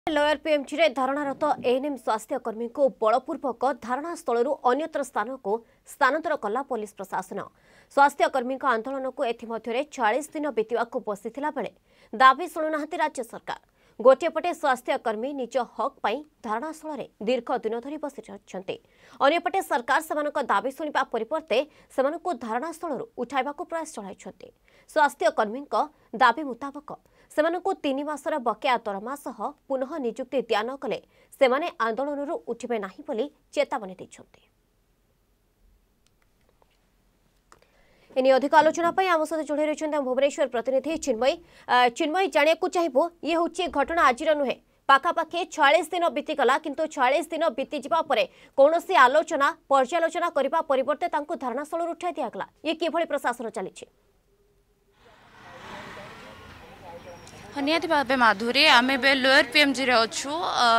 Lower PMG रे धारणारत ANM स्वास्थ्यकर्मी को बलपूर्वक धारणा स्थल अन्यत्र स्थान को स्थानांतर कला पुलिस प्रशासन। स्वास्थ्यकर्मी आंदोलन को एथिमध्यरे 40 दिन बीतवा बसीथिला बेले दाबी शुणुना राज्य सरकार। गोटेपटे स्वास्थ्यकर्मी निज हक पाई धारणास्थल दीर्घ दिन धरी बसी अंपटे सरकार सेमानक दाबी शुणा परिवर्ते सेमानक धारणास्थल उठाइबा प्रयास चलाई। स्वास्थ्यकर्मी दाबी मुताबक सेमानकु 3 मासर बकेया दरमा सह पुनः नियुक्ति दिया न कले सेमाने आंदोलन उठिबे नाही बोली चेतावनी दैछन्ति। एनी अधिक आलोचना पाई आम सहित जोड़ी रही भुवनेश्वर प्रतिनिधि चिन्मयी जानिया को चाहिए ये हूँ घटना आज नुहे पाखापाखि 40 दिन बीतीगला किंतु 40 दिन बीती जावा परे कौनसी आलोचना पर्यालोचना करने परिवर्ते धारणास्थल उठाई दिगला ये किभली प्रशासन चली। निहाती भाव माधुरी आम लोयर पीएमजी रे अच्छु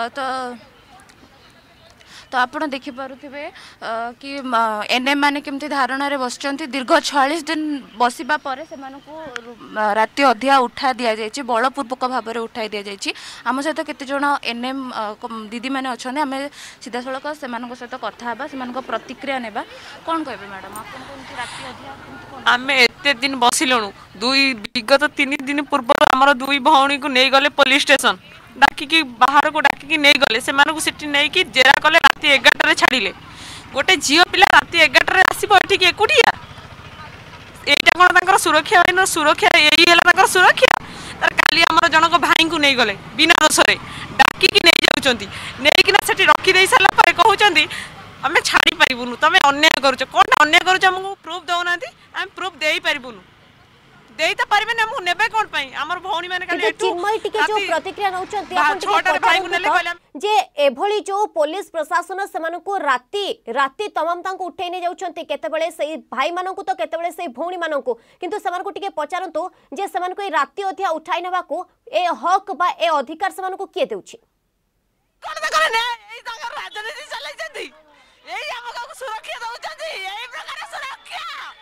तो आपण देखिपे कि एनएम माने केमती धारणा रे बसचंती दीर्घ 40 दिन बसिबा परे से राति अधिया उठा दि जाइए बलपूर्वक भाव में उठाई दि जाइए। आम सहित केते जण एनएम दीदी मैंने अच्छा आम सीधा सड़क से सहित कथा से प्रतिक्रिया नेबा कौन कहबे मैडम आप आम एते दिन बसिलुणु विगत 3 दिन पूर्व आमर 2 भौणी को नहीं गले पुलिस स्टेशन डाकिकी बाहर को डाकिकी नहीं गले से नहीं कि जेरा कले राति 11 छाड़िले गोटे झील पिला राति 11 आसब ये एकुटिया यहाँ कौन तर सुरक्षा बाहिनी सुरक्षा यही सुरक्षा तर काली आमर जनक भाई को नहीं गले बिना दोषे डाकिकी नहीं जाऊँच नहीं रखीदे सारापर कहते आम छाड़ी पारूनु तुम अन्याय करुच कौन अन्याय करुच आमको प्रूफ दौना आम प्रूफ दे पारूनु देई तो पारबे ना नेबे कोन पई हमर भौणी माने काली चिन्मय टिके जो प्रतिक्रिया नउचंती आपण टिके भाई को नेले कहला जे एभली जो पुलिस प्रशासन सेमानकु राति तमाम तांको उठै नै जाउचंती केतेबेले सेही भाई मानकु तो केतेबेले सेही भौणी मानकु किंतु सेमानकु टिके पचारंतु जे सेमानकु राति अधिया उठाई नबाकू ए हक बा ए अधिकार सेमानकु किए देउची कोन करे ने एई तांकर राजनीति चलै जंती एई हमको सुरक्षा दउचंती एई प्रकार सुरक्षा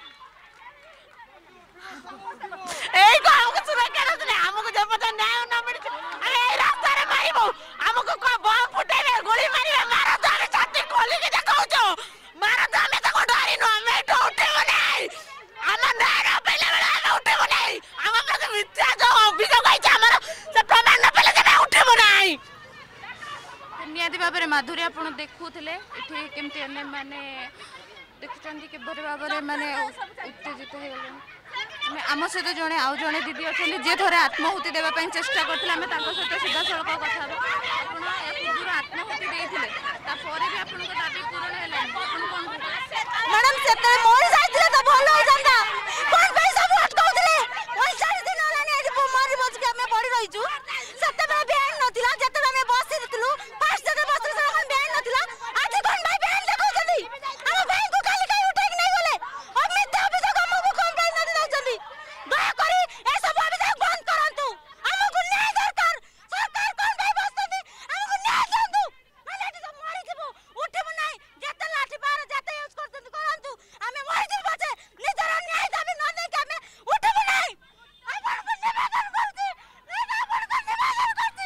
हमको जब पता न्याय ना मिले रास्ता रे मारिबो हमको बम फुटेबे गोली मारिबे मारा तो हम छाती खोली के देखाउछो मारा तो हम तो डरिनो हम तो उठेबो नहीं हम नारा पहले बेला हम उठेबो नहीं हम पर मिथ्या जो अभियोग आइछ हमर से प्रमाण न पहले जे उठेबो नहीं। नियादी बाबरे माधुरी आपण देखुथिले एठी केमती एने माने देखुचंदी के बरे बाबरे माने उत्तेजित हो गले आम सहित जड़े आउ जड़े दीदी अच्छा जी थे आत्माहुति देवाई चेष्टा करते सहित सीधा सड़क कथा पूर्व आत्माहुति देते भी आप दाबी पूरण है मैडम से मोर जाइले तो भलो हो जांदा कोन पे सब अटकाउतले 45 दिन होलानी आज मरी बच के हमें पड़ी रहिजु सत्ते में बहन नथिला जते में बस दितलु पांच जगह बस से हम बहन नथिला आज कोन भाई बहन देखौ जल्दी हम भाई को काली काई उठे के नहीं गले अब मिथ्या अभियोग हमको कोन पे नदी दउचंदी दया करी ए सब अभियोग बंद करंतु हमको न्याय दरकार सरकार कोन भाई बसती हमको न्याय दंतु नलेटी सब मरी जीवो उठिबो नहीं जते लाठी बार जते यूज करतंतु करंतु हमें मरी जीवो बचे निजर न्याय दाबी न दे के हमें उठिबो नहीं अपन को निवेदन करती नहीं अपन को निवेदन करती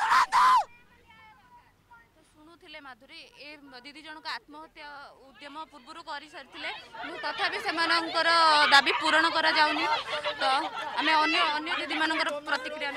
शुणुले माधुरी ए दीदी जनक आत्महत्या उद्यम पूर्व कर सारी तथापि से दाबी पूरण करा जाउनी तो आम अन्य दीदी मान प्रतिक्रिया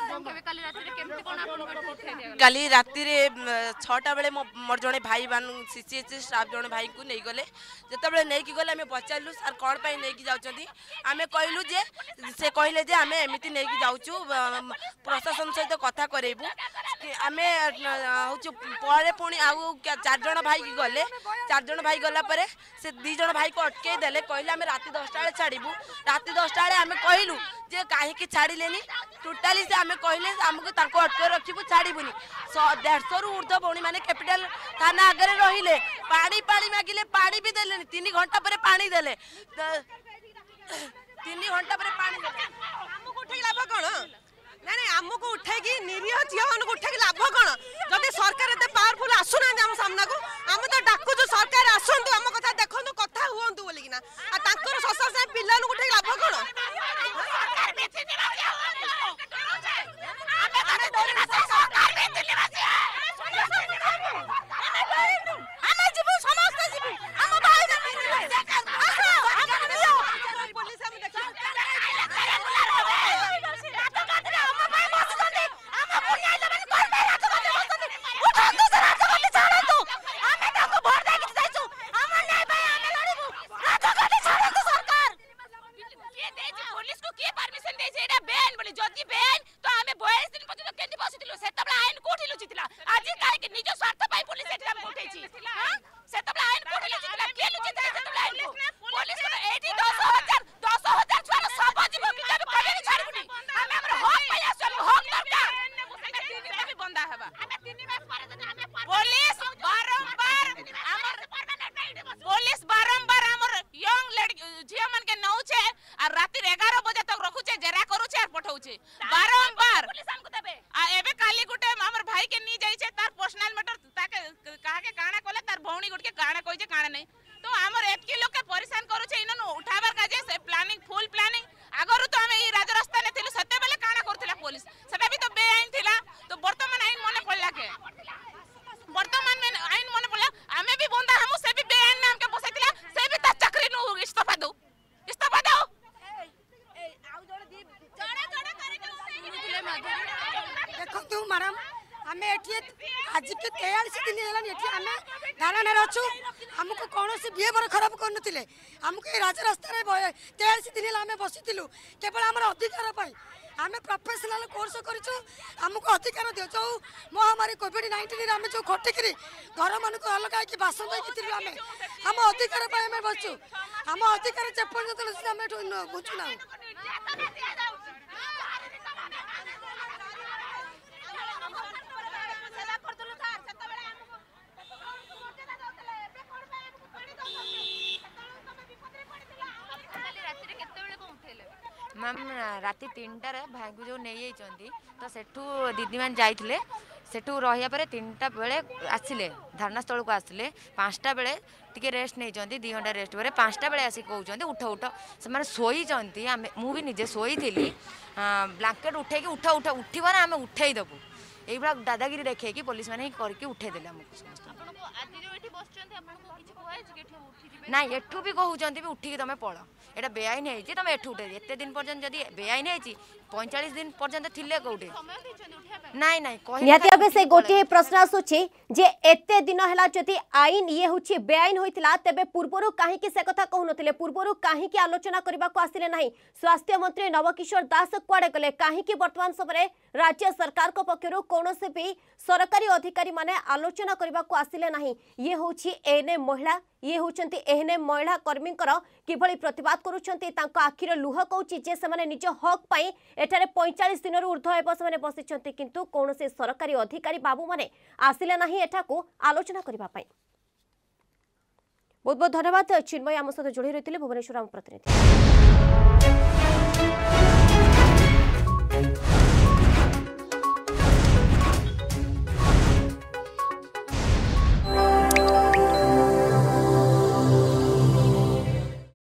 काली राति 6टा बेले मोर जड़े भाई मान सीसीएच स्टाफ जड़े भाई को नहीं गले जिते नहीं कि गले आम पचारू सार कौन पाई नहीं जाऊँगी आम कहलु जे से कहले जे आम एमती नहीं जाऊँ प्रशासन सहित कथा करेबू आम हूँ पुणी आउ 4 जण भाई गले 4 जण भाई गला परे से 2 जण भाई को अटके देले कहले आम राति 10टा बेले छाड़बू राति 10टा बेले आम कहलु जे कहीं छाड़िले टोटाली से आम कहले आमको अटके रखू छाड़बूनी 150 रु ऊर्ध भौणी मैंने कैपिटल थाना आगे रहिले पानी मागिले पानी भी देले 3 घंटा पर पानी देले 3 घंटा पर पानी हमको उठे लाभ कोन नहीं हमको उठे की निरीह झील मान उठे लाभ कौन जब सरकार एत पावरफुल आसुना आम सामना को आम तो डाकू सरकार आसतु आम कथा देखु कथा हूँ बोलिकिना शशा पिला उठे लाभ कौन आईन कोठी लुचितला आज काहे कि निज स्वार्थ पाई पुलिस एटा उठैछि हां सेतबे आईन कोठी लुचितला के लुचितला सेतबे आईन पुलिस एठी 10000 छुआ सब जीव कि कबे कबे छाड़बुनी हम हमर हक पाई आसु हक दरकार हमें भी बंदा हबा पुलिस बारंबार हमर यंग लड़की झिया मन के नौचे आ रात 11 बजे तक रखुचे जेरा करूचे आ पठाउचे बारंबार पुलिस हमको देबे आ एबे काली गुटे हमर भाई के नी जाई छे तार पर्सनल मैटर ताके कहा के काना कोले तार भौणी गुट के काना कोइ जे काना नहीं तो हमर एतकी लोग के परेशान करूचे इनन उठावर काजे से प्लानिंग फुल प्लानिंग आगरु तो हमें ई राज रास्ता ने थिलु सते बेले काना करथिला पुलिस सेटा भी तो बेआईन थिला तो वर्तमान आईन मने पड़ला के वर्तमान में आईन मने पड़ला हमें भी बंदा हमु से भी बेआईन नाम के बसैतिला से भी ता चक्री नु इस्तीफा दो देखो मैडम आम एटी आज के 43 दिन है आम धारणा अच्छु आमको कौन बिहेवियर खराब करते आमको राज रास्त 43 दिन है आम बसी केवल आम अधिकार आम प्रोफेशनल कोर्स करूँ आमको अधिकार दियो जो महामारी कोविड-19 आम जो खटिक घर मानक अलग होगी बासन देती आम आम अधिकार आम बसु आम अधिकार जेपर्यंत आम बुझुना मैम राति 3टार भाई को जो नहीं तो सेठू दीदी मान जाइए सेठू रहा पर 3टा बेले आसिले धारणा स्थल को आसिले 5टा बेले टिके रेस्ट नहीं 2 घंटा रेस्ट पर 5टा बेले आसिक कहते उठ उठ से शोई मुझे निजे शोई थी ब्लांकेट उठे उठ उठ उठवर आम उठेदेबू यही दादागिरी देखे कि पुलिस मैंने करके उठेदेले ना एठू भी कहते भी उठिकी तुम पड़ एटा बेआईन है तुम एठू उठे एत दिन पर्यंत जदि बेआईन है 45 दिन पर्यंत थिले कोठे नाई नाई निहाती भाबे से गोटे प्रश्न आसुछि जे एते दिन हला जदि आईन ये होछि बेआईन होइतिला तबे पूर्वरु काहे कि से कथा कहु नथिले पूर्वरु काहे कि आलोचना करबा को आसिले नाही स्वास्थ्य मंत्री नवकिशोर दास कुआडे गले काहे कि वर्तमान समय राज्य सरकार को पक्षरु कोनोसे भी सरकारी अधिकारी माने आलोचना करबा को आसिले नाही ये होछि एएनएम महिला ये होचंती एएनएम महिला कर्मीकर किभଳି प्रतिवाद करूछंती तांको आखिर लुह कहूछि जे से माने निज हक पाई एठारे 45 दिन ऊर्ध्व हेब से माने बसिछंती किंतु कोनोसे सरकारी अधिकारी बाबू माने आसिले नाही एठा को आलोचना करबा पाई। बहुत बहुत धन्यवाद चिन्मय आम सहित जोड़ी रही भुवनेश्वर आम प्रतिनिधि।